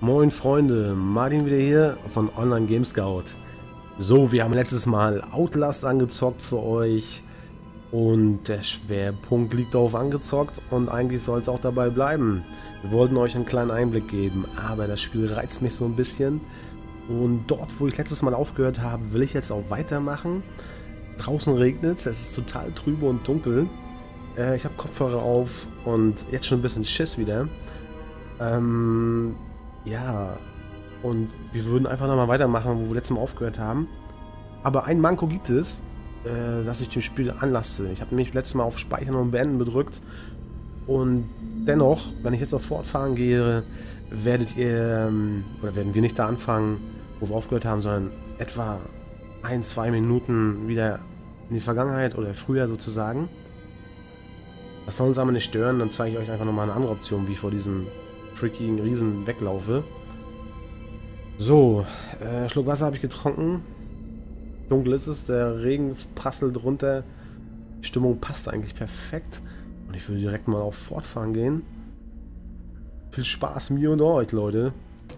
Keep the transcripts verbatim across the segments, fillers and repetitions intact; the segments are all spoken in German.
Moin Freunde, Martin wieder hier von Online Game Scout. So, wir haben letztes Mal Outlast angezockt für euch und der Schwerpunkt liegt auf angezockt und eigentlich soll es auch dabei bleiben. Wir wollten euch einen kleinen Einblick geben, aber das Spiel reizt mich so ein bisschen und dort, wo ich letztes Mal aufgehört habe, will ich jetzt auch weitermachen. Draußen regnet es, es ist total trübe und dunkel. Äh, ich habe Kopfhörer auf und jetzt schon ein bisschen Schiss wieder. Ähm... Ja, und wir würden einfach nochmal weitermachen, wo wir letztes Mal aufgehört haben. Aber ein Manko gibt es, äh, dass ich dem Spiel anlasse. Ich habe nämlich letztes Mal auf Speichern und Beenden gedrückt. Und dennoch, wenn ich jetzt auf Fortfahren gehe, werdet ihr, ähm, oder werden wir nicht da anfangen, wo wir aufgehört haben, sondern etwa ein, zwei Minuten wieder in die Vergangenheit oder früher sozusagen. Das soll uns aber nicht stören, dann zeige ich euch einfach nochmal eine andere Option, wie ich vor diesem trickigen Riesen weglaufe. So, äh, Schluck Wasser habe ich getrunken. Dunkel ist es, der Regen prasselt runter. Die Stimmung passt eigentlich perfekt. Und ich würde direkt mal auf Fortfahren gehen. Viel Spaß mir und euch, Leute.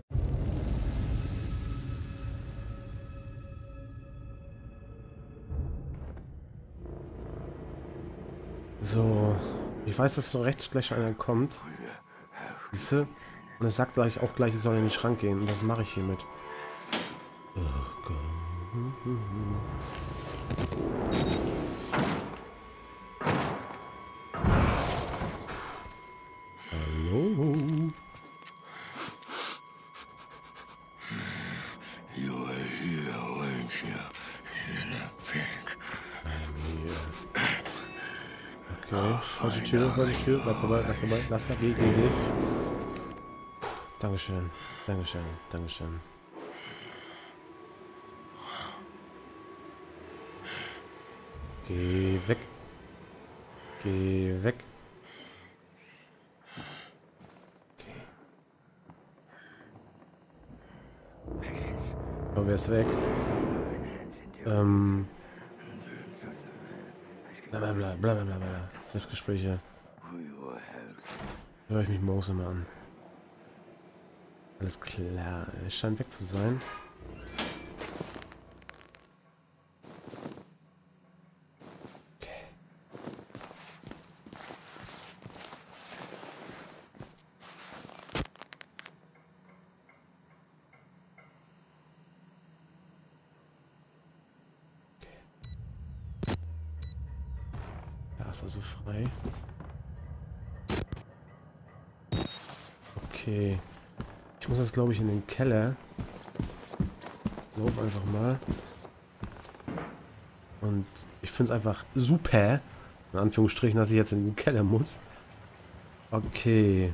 So, ich weiß, dass so rechts gleich einer kommt. Siehst du? Und es sagt gleich auch gleich, es soll in den Schrank gehen. Und das mache ich hiermit. Oh Gott. Hallo? Okay, falsche Tür, falsche Tür. Bleib dabei, lass dabei, lass dabei, geh, geh, geh. Dankeschön, Dankeschön, Dankeschön. Geh weg. Geh weg. Okay. Oh, wer ist weg? Ähm. Blablabla, blablabla. Gespräche. Hör ich mich morgens immer an. Alles klar, es scheint weg zu sein. Okay. Da ist also frei. Okay. Ich muss jetzt, glaube ich, in den Keller. Lauf einfach mal. Und ich finde es einfach super, in Anführungsstrichen, dass ich jetzt in den Keller muss. Okay.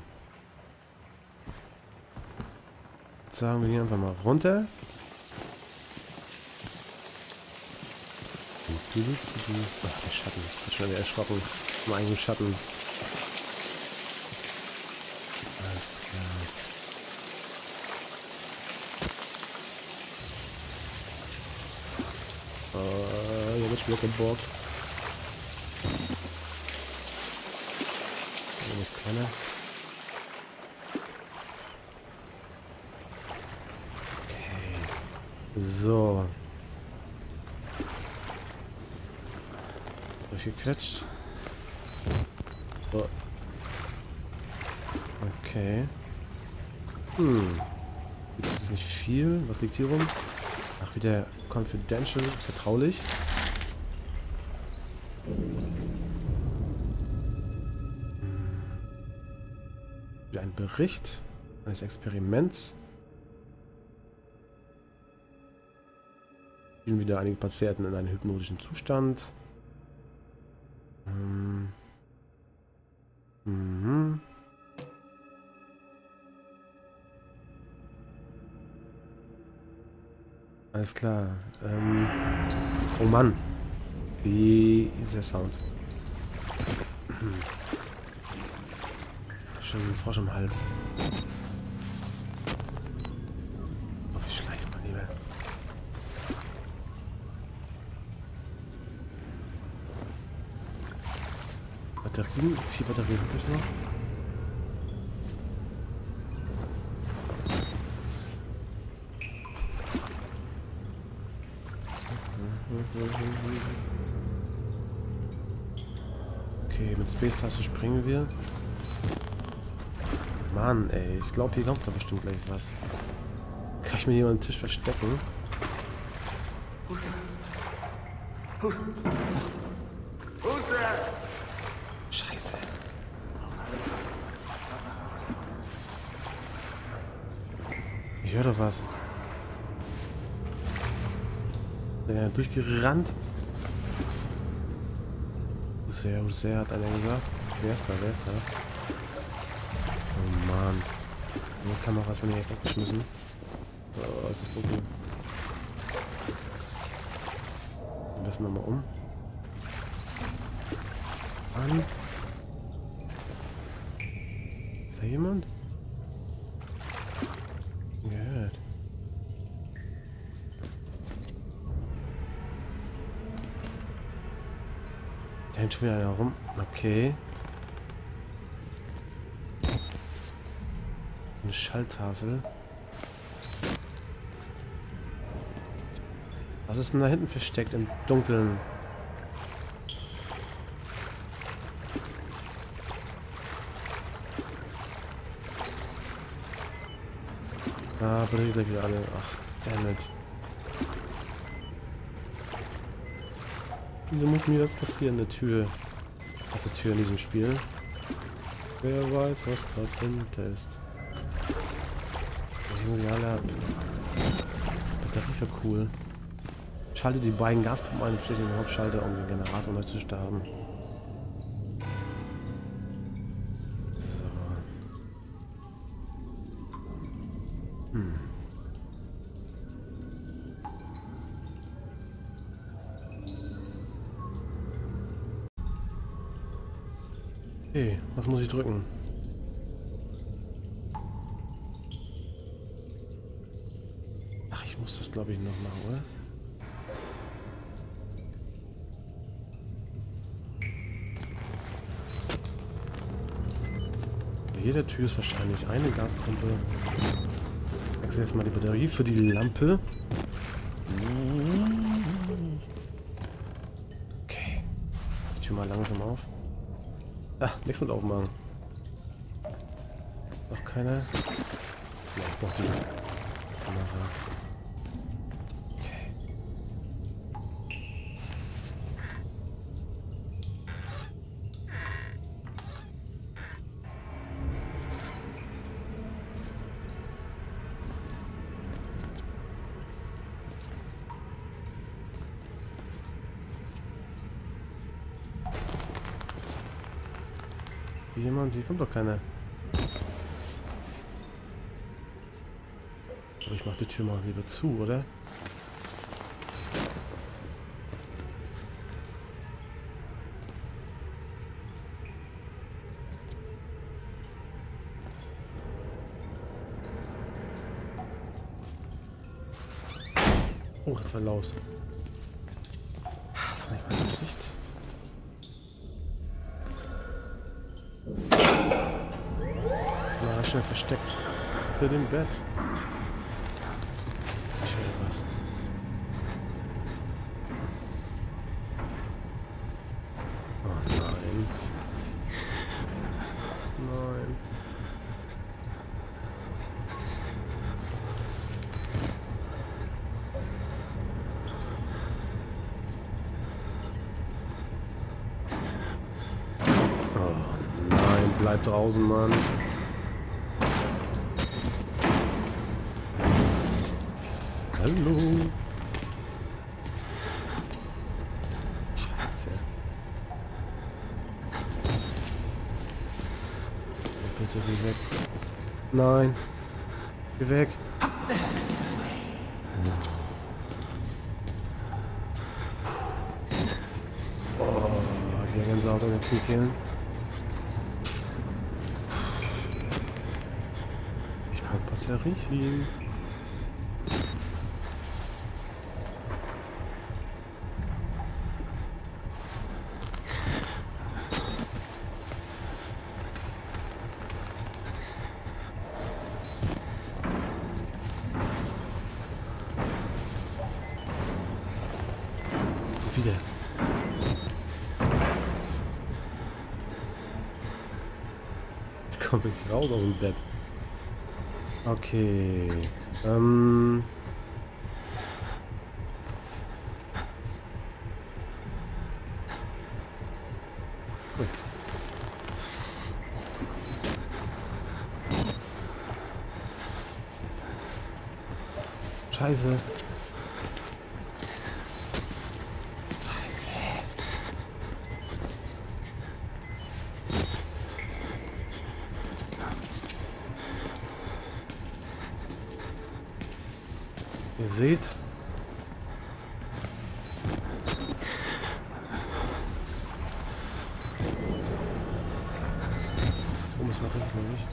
Jetzt sagen wir hier einfach mal runter. Ach, der Schatten. Ich bin schon wieder erschrocken. Im eigenen Schatten. Alles klar. Uh, hier wird wieder Bock. Hier ist keiner. Okay. So. Durchgequetscht. So. Okay. Hm. Das ist nicht viel. Was liegt hier rum? Ach, wieder confidential, vertraulich. Wieder ein Bericht eines Experiments. Spielen wieder einige Patienten in einem hypnotischen Zustand. Hm. Mhm. Alles klar. Ähm oh Mann. Dieser Sound. Schon ein Frosch im Hals. Oh, wie schleicht man lieber. Batterien? Vier Batterien habe ich noch. Okay, mit Space-Taste springen wir. Mann, ey. Ich glaube, hier kommt da bestimmt gleich was. Kann ich mir hier mal den Tisch verstecken? Was? Scheiße. Ich höre doch was. Der ist durchgerannt. Wo ist der? Wo ist der? Hat einer gesagt. Wer ist da? Wer ist da? Oh Mann. Hier kann man auch erstmal nicht weggeschmissen. Oh, es ist dunkel. Am besten nochmal um. An. Ist da jemand? Gehört. Da hängt schon wieder einer rum. Okay. Eine Schalltafel. Was ist denn da hinten versteckt im Dunkeln? Ah, bringt gleich wieder alle. Ach, dammit. Wieso muss mir das passieren? Eine Tür. Was ist eine Tür in diesem Spiel? Wer weiß, was da drin ist. Da hängen sie alle ab. Batterie für cool. Schalte die beiden Gaspumpen ein und steht den Hauptschalter, um den Generator neu zu starten. So. Hm. Okay, was muss ich drücken? Ach, ich muss das glaube ich noch machen, oder? Bei jeder Tür ist wahrscheinlich eine Gaspumpe. Ich wechsle jetzt mal die Batterie für die Lampe. Okay. Die Tür mal langsam auf. Ah, nichts mit aufmachen. Noch keiner. Ja, ich brauch die Kamera. Okay. Jemand, hier kommt doch keiner. Aber ich mach die Tür mal lieber zu, oder? Oh, das war laut. Das war nicht mein Gesicht. Na, schnell versteckt. Hinter dem Bett. Ich höre was. Oh nein. Nein. Oh nein, bleib draußen, Mann. Hallo. Scheiße. Bitte geh weg. Nein. Geh weg. Oh, hier ganz Auto in der Tür killen. Ich brauche Batterie. wieder. Ich komme nicht raus aus dem Bett. Okay. Ähm... Scheiße. Scheiße. Ihr seht. Oh, muss man trinken, glaube ich.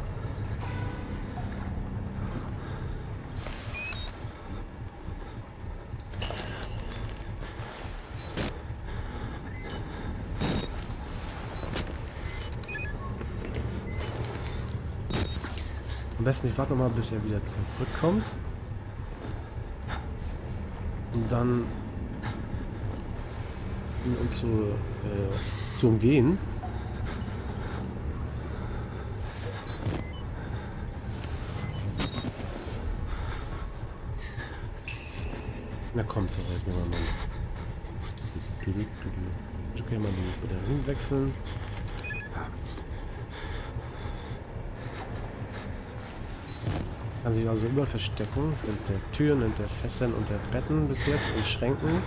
Am besten, ich warte noch mal, bis er wieder zurückkommt. Und dann ihn um zu, äh, zu umgehen. Na komm zurück, junger Mann. Ich kann mal die Batterien wechseln. Kann sich also überall verstecken. Hinter Türen, hinter Fässern, unter Betten bis jetzt, in Schränken.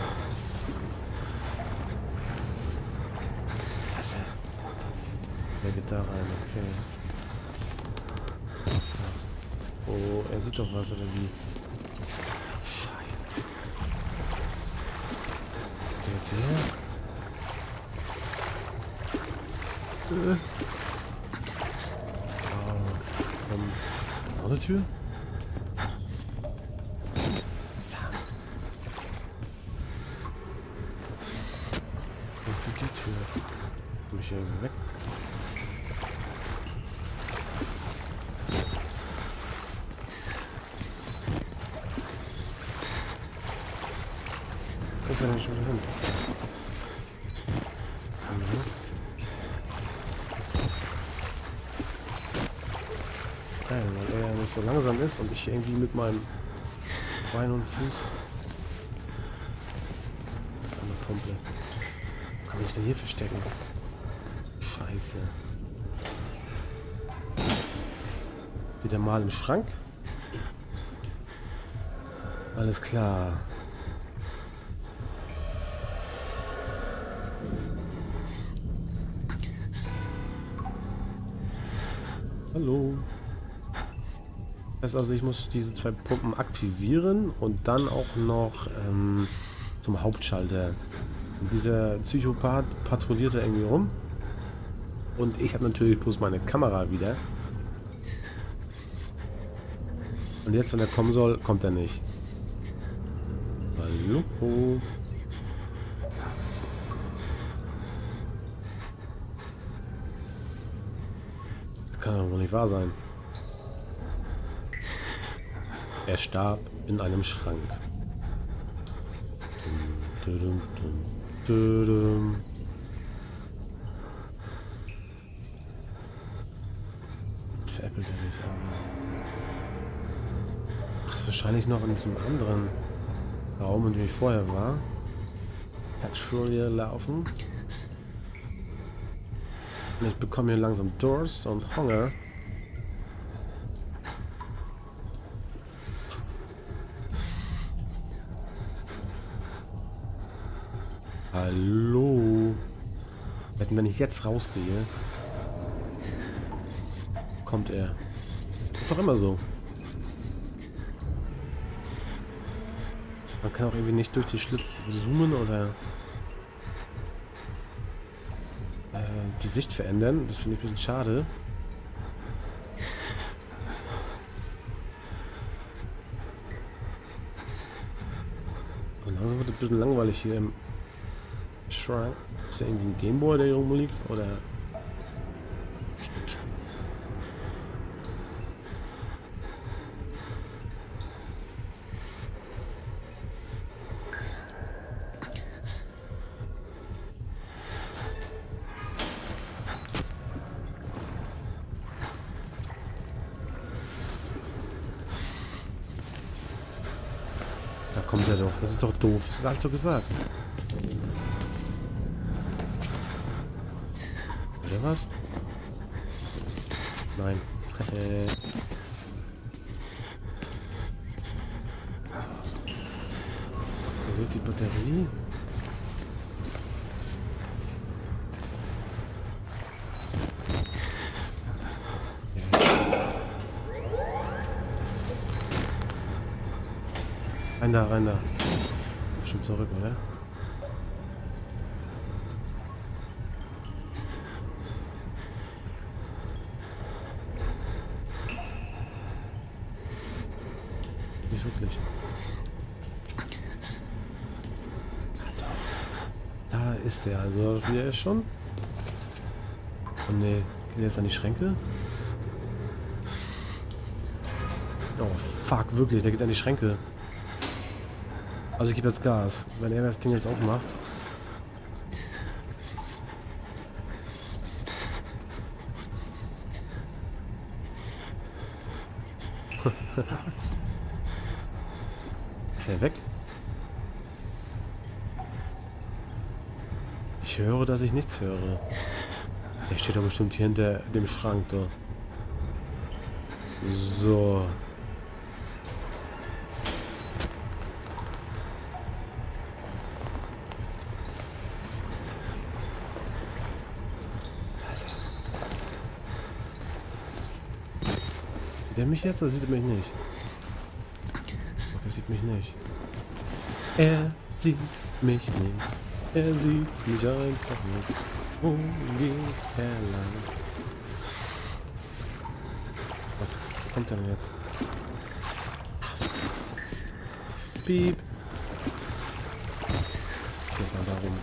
Klasse. Wer geht da rein? Okay. Oh, er sieht doch was, oder wie? Scheiße. Der jetzt her? Äh. Oh, komm. Ist noch eine Tür? Die Tür. Komm ich hier weg? Wo ist er denn schon wieder hin? Mhm. Geil, weil er nicht so langsam ist und ich irgendwie mit meinem Bein und Fuß eine Pumpe. Kann ich denn hier verstecken? Scheiße. Wieder mal im Schrank. Alles klar. Hallo. Das heißt also, ich muss diese zwei Pumpen aktivieren und dann auch noch ähm, zum Hauptschalter. Und dieser Psychopath patrouilliert da irgendwie rum. Und ich habe natürlich bloß meine Kamera wieder. Und jetzt, wenn er kommen soll, kommt er nicht. Hallo. Kann doch wohl nicht wahr sein. Er starb in einem Schrank. Dum, dum, dum, dum, dum. Veräppelt er nicht, aber... Ach, ist wahrscheinlich noch in diesem anderen Raum, in dem ich vorher war. Patrouille laufen. Und ich bekomme hier langsam Durst und Hunger. Hallo. Wenn ich jetzt rausgehe, kommt er. Ist doch immer so. Man kann auch irgendwie nicht durch die Schlitz zoomen oder äh, die Sicht verändern. Das finde ich ein bisschen schade. Und dann wird es ein bisschen langweilig hier im Schrank. Ist da irgendwie ein Gameboy, der hier rumliegt? Oder... kommt er doch. Das ist doch doof. Das hab ich doch gesagt. Oder was? Nein. Äh. Ihr seht die Batterie. Rein da, rein da. Bestimmt zurück, oder? Nicht wirklich. Ja, doch. Da ist er. Also, wie er ist schon. Oh ne, geht er jetzt an die Schränke? Oh fuck, wirklich, der geht an die Schränke. Also ich gebe jetzt Gas, wenn er das Ding jetzt aufmacht. Ist er weg? Ich höre, dass ich nichts höre. Der steht doch bestimmt hier hinter dem Schrank da. So. Sieht er mich jetzt oder sieht er mich nicht? Er sieht mich nicht. Er sieht mich nicht. Er sieht mich einfach nicht. Wo geht er lang? Was kommt er denn jetzt? Piep. Ich muss mal da rum.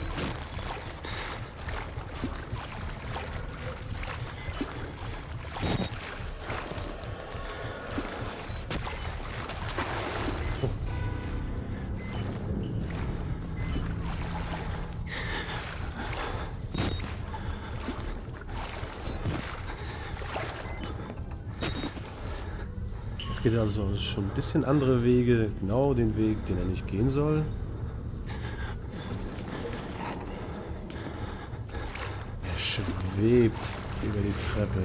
Es geht also schon ein bisschen andere Wege, genau den Weg, den er nicht gehen soll. Er schwebt über die Treppe.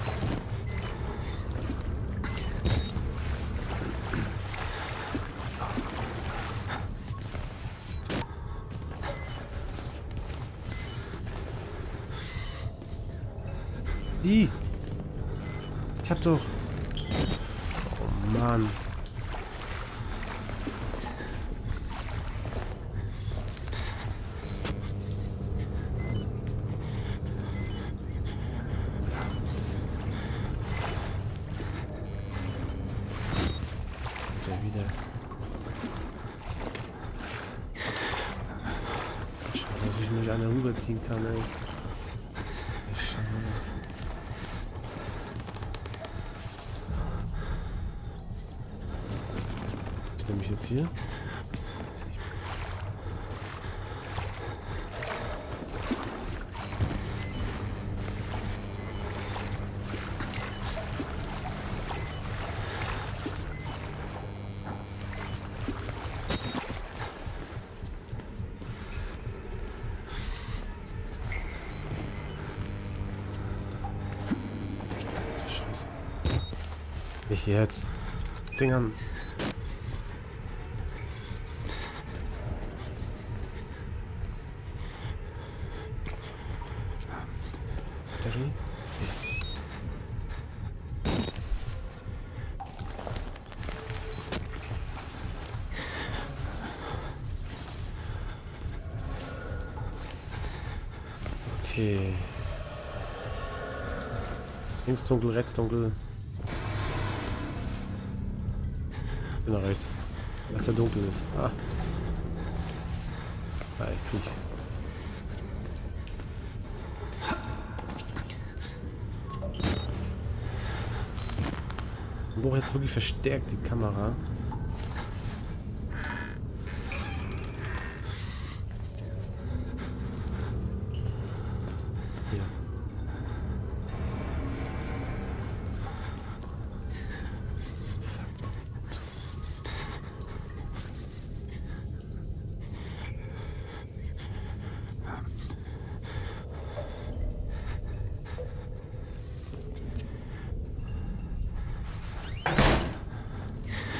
Ih! Ich hab doch... Oh Mann. Der wieder. Schade, dass ich mich einer rüberziehen kann, ey. Schade. Sieht er mich jetzt hier? Scheiße. Nicht jetzt. Dingern. Batterie? Yes. Okay. Links dunkel, rechts dunkel. Genau, rechts. Als er dunkel ist. Ah. Ah, ich krieg. Ich brauche jetzt wirklich verstärkt die Kamera. Hier.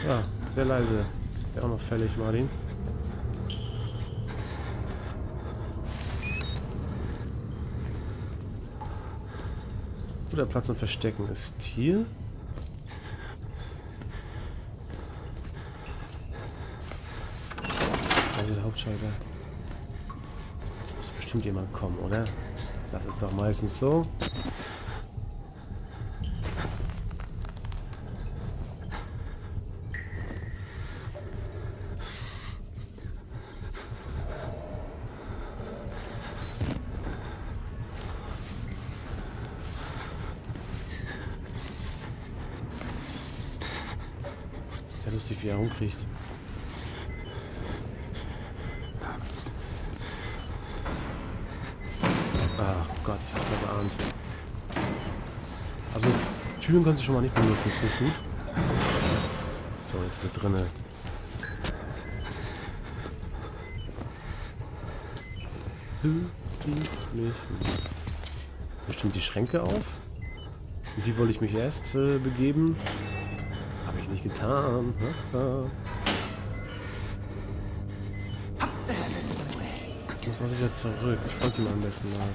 Ja, sehr leise. Wäre auch noch fällig, Martin. Guter Platz zum Verstecken ist hier. Also der Hauptschalter. Da muss bestimmt jemand kommen, oder? Das ist doch meistens so. Sehr lustig, wie er rumkriegt. Ach Gott, ich hab's ja geahnt. Also, Türen kannst du schon mal nicht benutzen, das finde ich gut. So, jetzt ist er drinne. Du siehst mich nicht. Bestimmt die Schränke auf. Und die wollte ich mich erst äh, begeben. Habe ich nicht getan. Ich muss also wieder zurück. Ich folge ihm am besten mal.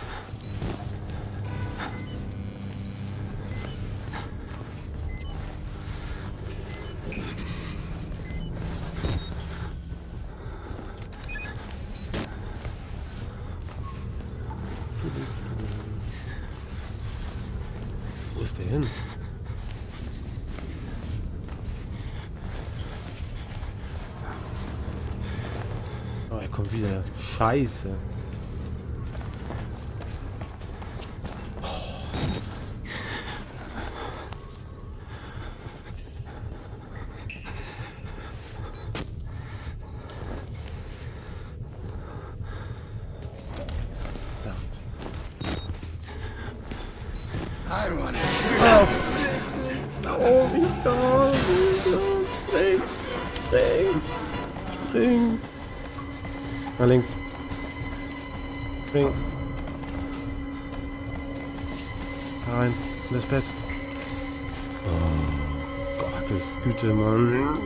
Wo ist der hin? Oh, er kommt wieder. Scheiße. Oh, oh, wie ist da? Spring! Spring! Spring! Nach links. Spring. Rein. In das Bett. Oh, Gottes Güte, Mann.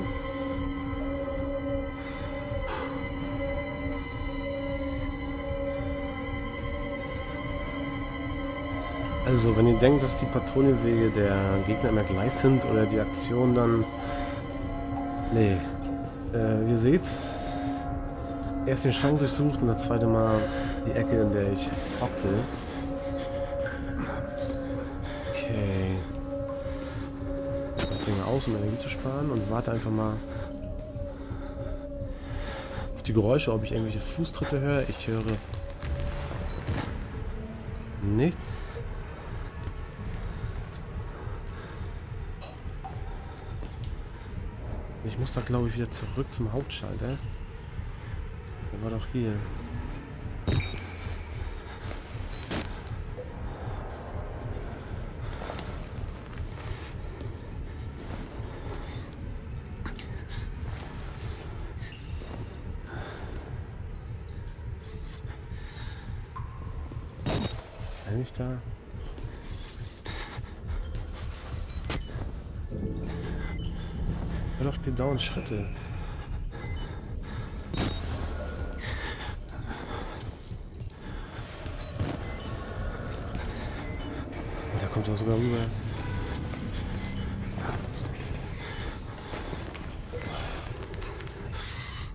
Also, wenn ihr denkt, dass die Patrouillenwege der Gegner immer gleich sind oder die Aktion dann... Nee. Äh, ihr seht, erst den Schrank durchsucht und das zweite Mal die Ecke, in der ich hockte. Okay. Ich Dinge aus, um Energie zu sparen und warte einfach mal auf die Geräusche, ob ich irgendwelche Fußtritte höre. Ich höre nichts. Ich muss da, glaube ich, wieder zurück zum Hauptschalter. Der war doch hier. Eigentlich da. Hör doch gedauert Schritte. Oh, da kommt er sogar rüber. Das ist nicht.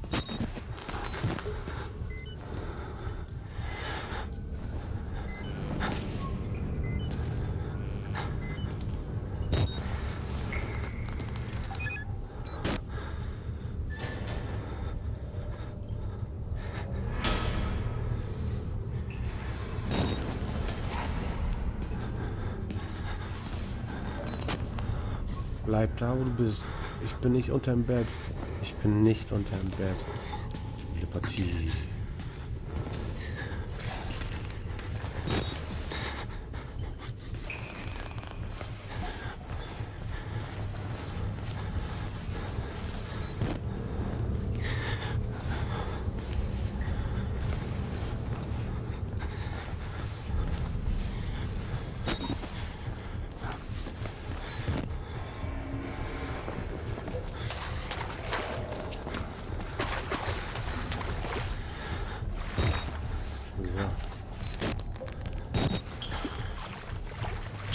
Bleib da, wo du bist. Ich bin nicht unterm Bett. Ich bin nicht unterm Bett. Telepathie.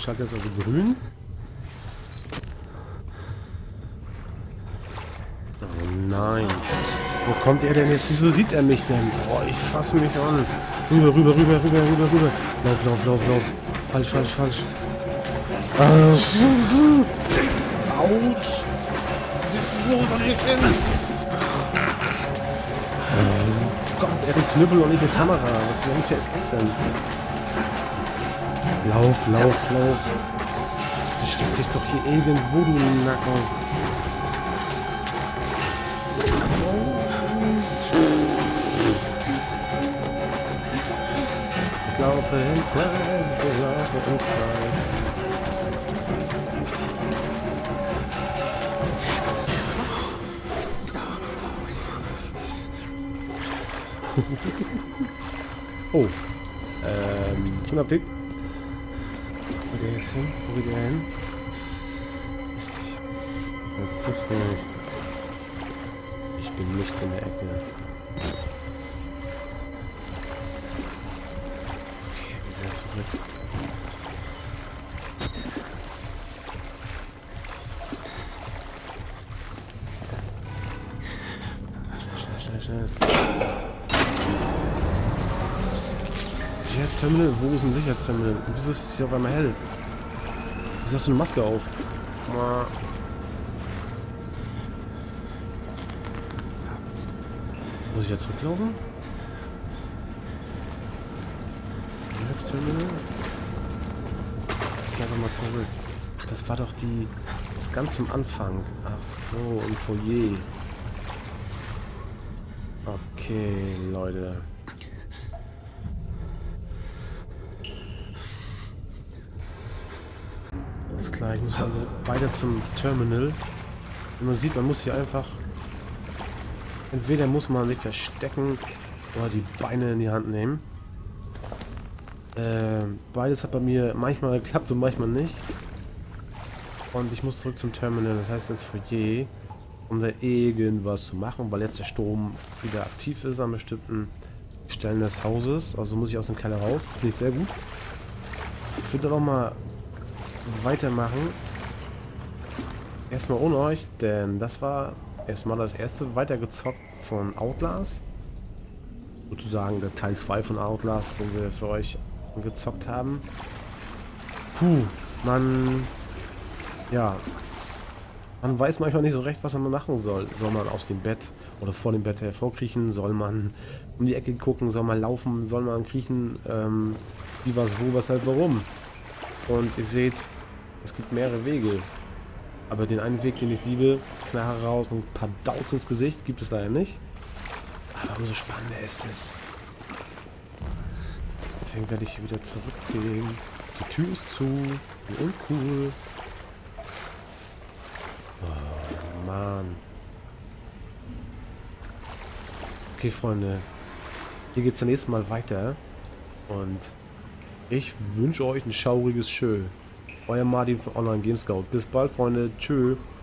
Schalter ist also grün. Oh nein. Wo kommt er denn jetzt? Wieso sieht er mich denn? Oh, ich fasse mich an. Rüber, rüber, rüber, rüber, rüber, rüber. Lauf, lauf, lauf, lauf. Falsch, falsch, falsch. Ah. Autsch. Wo soll ich hin? Oh Gott, er hat den Knüppel und nicht die Kamera. Was für unfair ist das denn? Lauf, lauf, lauf. Versteck dich doch hier irgendwo, du Nacken. Ich laufe im Kreis, ich laufe im Kreis. Oh. Ähm, schon Update. Wo geht der jetzt hin? Wo geht der hin? Lustig. Das trifft mich. Ich bin nicht in der Ecke. Okay, wieder zurück. Schnell, schnell, schnell, schnell. Sicherheitsterminal? Wo ist ein Sicherheitsterminal? Wieso ist es hier auf einmal hell? Wieso hast du eine Maske auf? Mal. Muss ich jetzt zurücklaufen? Sicherheitsterminal? Ich gehe einfach mal zurück. Ach, das war doch die... Das ganz zum Anfang. Ach so, im Foyer. Okay, Leute. Alles klar, ich muss also weiter zum Terminal. Und man sieht, man muss hier einfach... Entweder muss man sich verstecken oder die Beine in die Hand nehmen. Äh, beides hat bei mir manchmal geklappt und manchmal nicht. Und ich muss zurück zum Terminal, das heißt ins Foyer, um da irgendwas zu machen, weil jetzt der Strom wieder aktiv ist an bestimmten Stellen des Hauses. Also muss ich aus dem Keller raus. Finde ich sehr gut. Ich würde dann auch mal weitermachen. Erstmal ohne euch, denn das war erstmal das erste weitergezockt von Outlast. Sozusagen der Teil zwei von Outlast, den wir für euch gezockt haben. Puh, man... Ja... Man weiß manchmal nicht so recht, was man machen soll. Soll man aus dem Bett oder vor dem Bett hervorkriechen? Soll man um die Ecke gucken? Soll man laufen? Soll man kriechen? Ähm, wie, was, wo, weshalb, warum? Und ihr seht, es gibt mehrere Wege. Aber den einen Weg, den ich liebe, Knarre raus und ein paar Dauts ins Gesicht, gibt es leider nicht. Aber umso spannender ist es. Deswegen werde ich hier wieder zurückgehen. Die Tür ist zu. Wie uncool. Oh, Mann. Okay, Freunde. Hier geht es nächstes Mal weiter. Und ich wünsche euch ein schauriges Tschö. Euer Martin von Online Game Scout. Bis bald, Freunde. Tschö.